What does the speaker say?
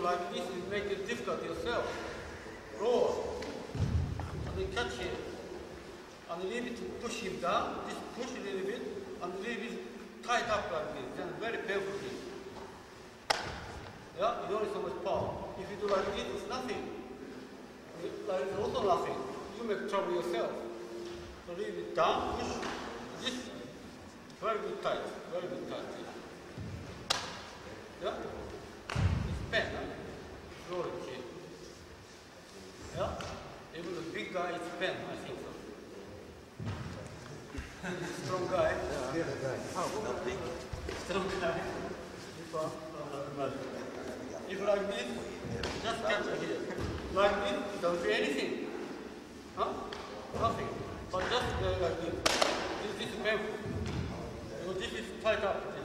like this, you make it difficult yourself. Roll. And then catch him. And a little bit push him down. Just push a little bit. And a little bit tight up like this. Then very painful thing. Yeah, you don't need so much power. If you do like this, it's nothing. Like it's also nothing. You make trouble yourself. So a little bit down, push. This. Very good tight. Very good tight. Yeah? It's pen, huh? Roll it here. Yeah? Even the big guy is pen, I think so. Strong guy. Yeah, guy. Oh, not big. Strong guy. If like this, just catch it here. Like this, don't do anything. Huh? Nothing. But just like this. This is painful. So this is tight up.